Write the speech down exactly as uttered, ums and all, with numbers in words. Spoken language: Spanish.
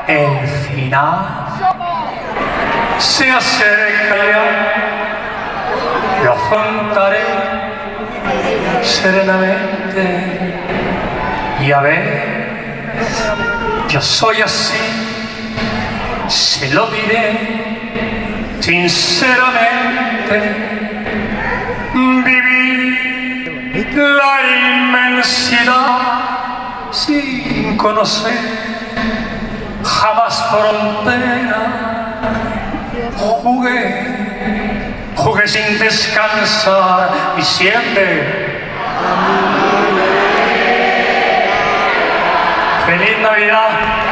el final se acerca ya, lo afrontaré serenamente. Y a ver, yo soy así, se lo diré sinceramente. Viví la inmensidad sin conocer jamás frontera. Jugué, jugué sin descansar y siempre. ¡Feliz Navidad!